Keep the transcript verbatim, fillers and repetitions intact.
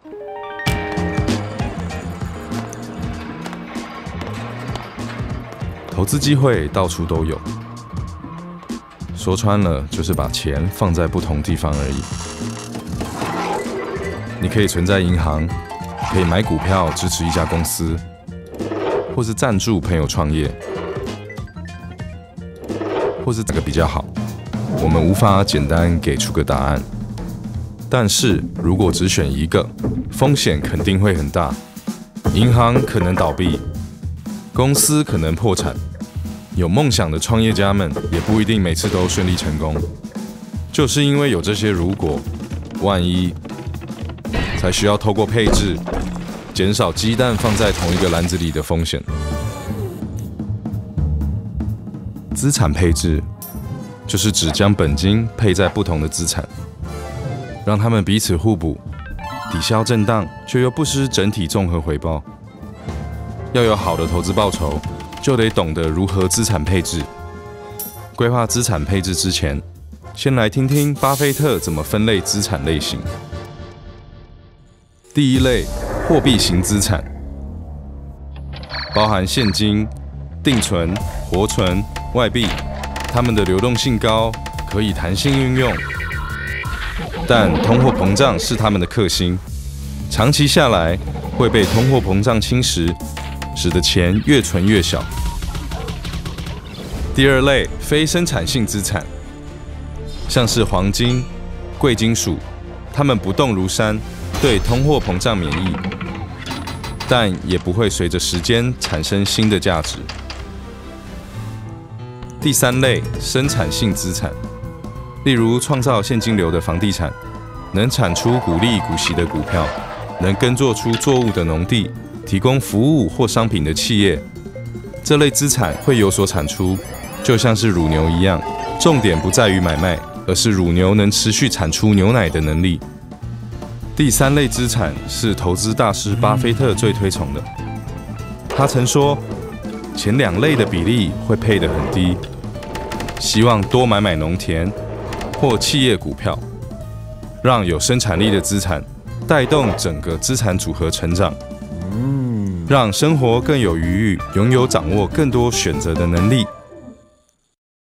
投资机会到处都有，说穿了就是把钱放在不同地方而已。你可以存在银行，可以买股票支持一家公司，或是赞助朋友创业，或是哪个比较好，我们无法简单给出个答案。但是如果只选一个，风险肯定会很大，银行可能倒闭，公司可能破产，有梦想的创业家们也不一定每次都顺利成功。就是因为有这些如果、万一，才需要透过配置，减少鸡蛋放在同一个篮子里的风险。资产配置就是指将本金配在不同的资产，让它们彼此互补，抵消震荡，却又不失整体综合回报。要有好的投资报酬，就得懂得如何资产配置。规划资产配置之前，先来听听巴菲特怎么分类资产类型。第一类，货币型资产，包含现金、定存、活存、外币，它们的流动性高，可以弹性运用。但通货膨胀是它们的克星，长期下来会被通货膨胀侵蚀，使得钱越存越小。第二类，非生产性资产，像是黄金、贵金属，它们不动如山，对通货膨胀免疫，但也不会随着时间产生新的价值。第三类，生产性资产，例如创造现金流的房地产，能产出股利股息的股票，能耕作出作物的农地，提供服务或商品的企业，这类资产会有所产出，就像是乳牛一样，重点不在于买卖，而是乳牛能持续产出牛奶的能力。第三类资产是投资大师巴菲特最推崇的，他曾说，前两类的比例会配得很低，希望多买买农田或企业股票，让有生产力的资产带动整个资产组合成长，让生活更有余裕，拥有掌握更多选择的能力。